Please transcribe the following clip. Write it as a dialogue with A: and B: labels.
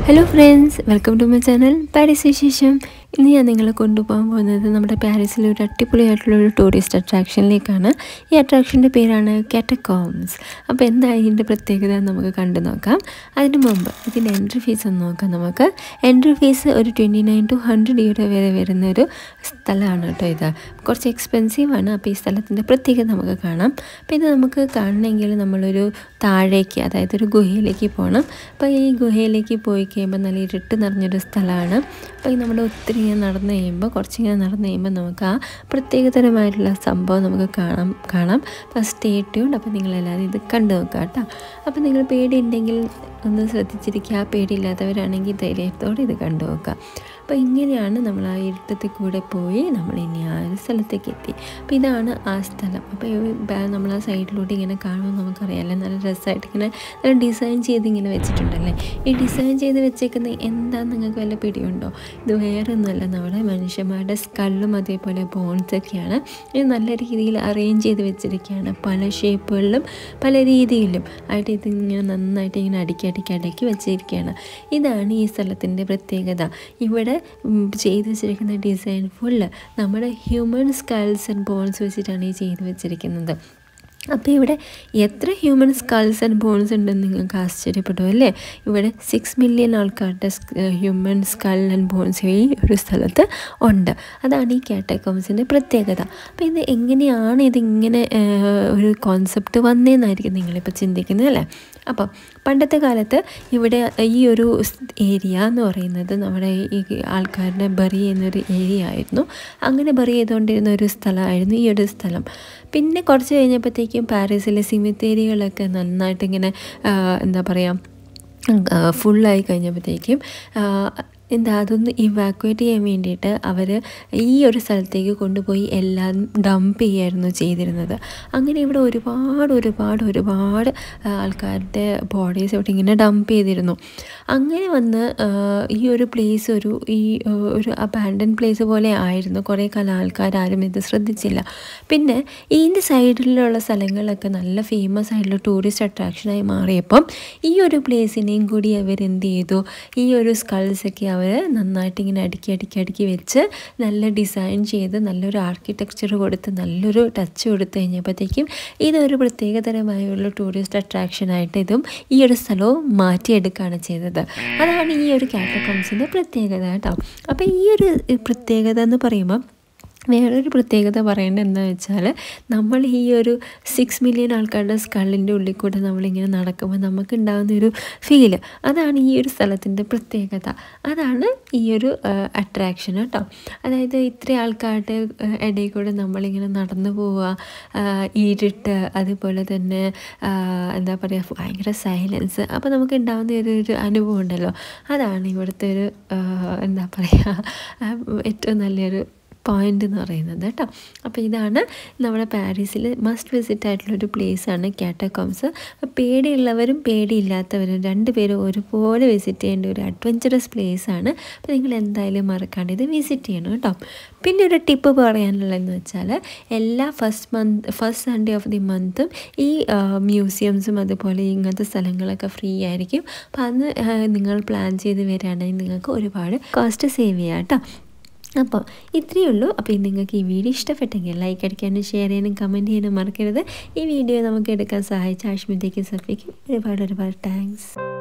A: Hello friends, welcome to my channel Paris Visheshams. ഇന്ന് ഞാൻ നിങ്ങളെ കൊണ്ടുപോകാൻ പോകുന്നത് നമ്മുടെ പാരീസിലെ ഒരു അടിപൊളിയായിട്ടുള്ള ഒരു ടൂറിസ്റ്റ് അട്രാക്ഷനിലേക്കാണ്. ഈ അട്രാക്ഷൻ്റെ പേരാണ് കാറ്റക്കോംസ്. അപ്പോൾ എന്താ ഇതിൻ്റെ പ്രത്യേകത നമുക്ക് കണ്ടു നോക്കാം. അതിന് മുമ്പ് ഇതിൻ്റെ എൻട്രി ഫീസ് ഒന്ന് നോക്കാം. നമുക്ക് എൻട്രി ഫീസ് ഒരു 29 to 100 euro വരെ വരുന്നൊരു സ്ഥലമാണ് കേട്ടോ. ഇത് കുറച്ച് എക്സ്പെൻസീവാണ്. അപ്പോൾ ഈ സ്ഥലത്തിൻ്റെ പ്രത്യേകത നമുക്ക് കാണാം. അപ്പോൾ ഇത് നമുക്ക് കാണണമെങ്കിൽ നമ്മളൊരു താഴേക്ക്, അതായത് ഒരു ഗുഹയിലേക്ക് പോകണം. അപ്പോൾ ഈ ഗുഹയിലേക്ക് പോയി കഴിയുമ്പോൾ നല്ല ഇരുട്ട് നിറഞ്ഞൊരു സ്ഥലമാണ്. അപ്പോൾ നമ്മൾ ഒത്തിരി നടന്നു കഴിയുമ്പോൾ കുറച്ചിങ്ങനെ നടന്നു കഴിയുമ്പോൾ നമുക്ക് ആ പ്രത്യേകതരമായിട്ടുള്ള സംഭവം നമുക്ക് കാണാം. അപ്പോൾ സ്റ്റേ ട്യൂൺഡ്. അപ്പോൾ നിങ്ങളെല്ലാവരും ഇത് കണ്ടു നോക്കുക കേട്ടോ. അപ്പോൾ നിങ്ങൾ പേടിയുണ്ടെങ്കിൽ ഒന്ന് ശ്രദ്ധിച്ചിരിക്കുക. പേടിയില്ലാത്തവരാണെങ്കിൽ ധൈര്യത്തോടെ ഇത് കണ്ടു നോക്കുക. അപ്പോൾ ഇങ്ങനെയാണ് നമ്മൾ ആ ഇരുട്ടത്തിൽ കൂടെ പോയി നമ്മൾ ഇനി ആ ഒരു സ്ഥലത്തേക്ക് എത്തി. അപ്പോൾ ഇതാണ് ആ സ്ഥലം. അപ്പോൾ നമ്മൾ ആ സൈഡിലൂടെ ഇങ്ങനെ കാണുമ്പോൾ നമുക്കറിയാമല്ലേ, നല്ല രസമായിട്ട് ഇങ്ങനെ നല്ല ഡിസൈൻ ചെയ്ത് ഇങ്ങനെ വെച്ചിട്ടുണ്ടല്ലേ. ഈ ഡിസൈൻ ചെയ്ത് വെച്ചേക്കുന്നത് എന്താണെന്ന് നിങ്ങൾക്ക് വല്ല പിടിയുണ്ടോ? ഇത് വേറെ ഒന്നുമല്ല, നമ്മുടെ മനുഷ്യന്മാരുടെ സ്കള്ളും അതേപോലെ ബോൺസൊക്കെയാണ്. ഇത് നല്ല രീതിയിൽ അറേഞ്ച് ചെയ്ത് വെച്ചിരിക്കുകയാണ്. പല ഷേപ്പുകളിലും പല രീതിയിലും ആയിട്ട് ഇതിങ്ങനെ നന്നായിട്ട് ഇങ്ങനെ അടുക്കി വെച്ചിരിക്കുകയാണ്. ഇതാണ് ഈ സ്ഥലത്തിൻ്റെ പ്രത്യേകത. ഇവിടെ ചെയ്ത് വെച്ചിരിക്കുന്ന ഡിസൈൻ ഫുള്ള് നമ്മുടെ ഹ്യൂമൻ സ്കൾസ് ആൻഡ് ബോൺസ് വെച്ചിട്ടാണ് ഈ ചെയ്ത് വെച്ചിരിക്കുന്നത്. അപ്പോൾ ഇവിടെ എത്ര ഹ്യൂമൻ സ്കൾസ് ആൻഡ് ബോൺസ് ഉണ്ടെന്ന് നിങ്ങൾക്ക് ആശ്ചര്യപ്പെടും അല്ലേ. ഇവിടെ 6 million ആൾക്കാരുടെ ഹ്യൂമൻ സ്കൾ ആൻഡ് ബോൺസ് ഈ ഒരു സ്ഥലത്ത് ഉണ്ട്. അതാണ് ഈ കാറ്റക്കോംസിൻ്റെ പ്രത്യേകത. അപ്പോൾ ഇത് എങ്ങനെയാണ് ഇതിങ്ങനെ ഒരു കോൺസെപ്റ്റ് വന്നതെന്നായിരിക്കും നിങ്ങളിപ്പോൾ ചിന്തിക്കുന്നത് അല്ലേ. അപ്പം പണ്ടത്തെ കാലത്ത് ഇവിടെ ഈ ഒരു ഏരിയ എന്ന് പറയുന്നത് നമ്മുടെ ഈ ആൾക്കാരുടെ ബറി ചെയ്യുന്നൊരു ഏരിയ ആയിരുന്നു. അങ്ങനെ ബറി ചെയ്തുകൊണ്ടിരുന്ന ഒരു സ്ഥലമായിരുന്നു ഈ ഒരു സ്ഥലം. പിന്നെ കുറച്ച് കഴിഞ്ഞപ്പോഴത്തേക്കും പാരീസിലെ സിമിത്തേരികളൊക്കെ നന്നായിട്ട് ഇങ്ങനെ എന്താ പറയുക, ഫുള്ളായി കഴിഞ്ഞപ്പോഴത്തേക്കും അതൊന്ന് ഇവാക്വേറ്റ് ചെയ്യാൻ വേണ്ടിയിട്ട് അവർ ഈ ഒരു സ്ഥലത്തേക്ക് കൊണ്ടുപോയി എല്ലാം ഡംപ് ചെയ്യുമായിരുന്നു ചെയ്തിരുന്നത്. അങ്ങനെ ഇവിടെ ഒരുപാട് ആൾക്കാരുടെ ബോഡീസ് ഇവിടെ ഇങ്ങനെ ഡംപ് ചെയ്തിരുന്നു. അങ്ങനെ വന്ന് ഈ ഒരു പ്ലേസ് ഒരു അബാൻഡൻ പ്ലേസ് പോലെ ആയിരുന്നു. കുറേ കാലം ആൾക്കാരും ഇത് ശ്രദ്ധിച്ചില്ല. പിന്നെ ഇതിൻ്റെ സൈഡിലുള്ള സ്ഥലങ്ങളൊക്കെ നല്ല ഫേമസ് ആയിട്ടുള്ള ടൂറിസ്റ്റ് അട്രാക്ഷനായി മാറിയപ്പം ഈ ഒരു പ്ലേസിനെയും കൂടി അവരെന്ത് ചെയ്തു, ഈ ഒരു സ്കൾസൊക്കെ അവർ നന്നായിട്ട് ഇങ്ങനെ അടുക്കി വെച്ച് നല്ല ഡിസൈൻ ചെയ്ത് നല്ലൊരു ആർക്കിടെക്ചർ കൊടുത്ത് നല്ലൊരു ടച്ച് കൊടുത്തു കഴിഞ്ഞപ്പോഴത്തേക്കും ഇതൊരു പ്രത്യേകതരമായുള്ള ടൂറിസ്റ്റ് അട്രാക്ഷനായിട്ട് ഇതും ഈ ഒരു സ്ഥലവും മാറ്റിയെടുക്കുകയാണ് ചെയ്തത്. അതാണ് ഈ ഒരു കാറ്റക്കോംസിൻ്റെ പ്രത്യേകത കേട്ടോ. അപ്പോൾ ഈ ഒരു പ്രത്യേകത എന്ന് പറയുമ്പോൾ വേറൊരു പ്രത്യേകത പറയേണ്ടത് എന്താണെന്ന് വെച്ചാൽ, നമ്മൾ ഈ ഒരു 6 million ആൾക്കാരുടെ സ്കള്ളിൻ്റെ ഉള്ളിൽ കൂടെ നമ്മളിങ്ങനെ നടക്കുമ്പോൾ നമുക്കുണ്ടാകുന്നൊരു ഫീല്, അതാണ് ഈ ഒരു സ്ഥലത്തിൻ്റെ പ്രത്യേകത. അതാണ് ഈ ഒരു അട്രാക്ഷൻ കേട്ടോ. അതായത് ഇത്ര ആൾക്കാരുടെ ഇടയിൽ കൂടെ നമ്മളിങ്ങനെ നടന്നു പോവുക, ഇരുട്ട്, അതുപോലെ തന്നെ എന്താ പറയുക, ഭയങ്കര സൈലൻസ്. അപ്പോൾ നമുക്ക് ഉണ്ടാകുന്ന ഒരു അനുഭവം ഉണ്ടല്ലോ, അതാണ് ഇവിടുത്തെ ഒരു എന്താ പറയുക ഏറ്റവും നല്ലൊരു പോയിൻ്റ് എന്ന് പറയുന്നത് കേട്ടോ. അപ്പോൾ ഇതാണ് നമ്മുടെ പാരീസിൽ മസ്റ്റ് വിസിറ്റ് ആയിട്ടുള്ളൊരു പ്ലേസാണ് കാറ്റക്കോംസ്. പേടിയുള്ളവരും പേടിയില്ലാത്തവരും രണ്ടുപേരും ഒരുപോലെ വിസിറ്റ് ചെയ്യേണ്ട ഒരു അഡ്വഞ്ചറസ് പ്ലേസാണ്. അപ്പോൾ നിങ്ങൾ എന്തായാലും മറക്കാണ്ട് ഇത് വിസിറ്റ് ചെയ്യണം കേട്ടോ. പിന്നെ ഒരു ടിപ്പ് പറയാനുള്ളതെന്ന് വെച്ചാൽ, എല്ലാ ഫസ്റ്റ് സൺഡേ ഓഫ് ദി മന്തും ഈ മ്യൂസിയംസും അതുപോലെ ഇങ്ങനത്തെ സ്ഥലങ്ങളൊക്കെ ഫ്രീ ആയിരിക്കും. അപ്പോൾ അന്ന് നിങ്ങൾ പ്ലാൻ ചെയ്ത് വരികയാണെങ്കിൽ നിങ്ങൾക്ക് ഒരുപാട് കോസ്റ്റ് സേവ് ചെയ്യാം കേട്ടോ. അപ്പോൾ ഇത്രയേ ഉള്ളൂ. അപ്പോൾ നിങ്ങൾക്ക് ഈ വീഡിയോ ഇഷ്ടപ്പെട്ടെങ്കിൽ ലൈക്ക് അടിക്കാനും ഷെയർ ചെയ്യാനും കമൻറ്റ് ചെയ്യാനും മറക്കരുത്. ഈ വീഡിയോ നമുക്ക് എടുക്കാൻ സഹായിച്ച ആഷ്മിതയ്ക്കും സഫിക്കും ഒരുപാട് താങ്ക്സ്.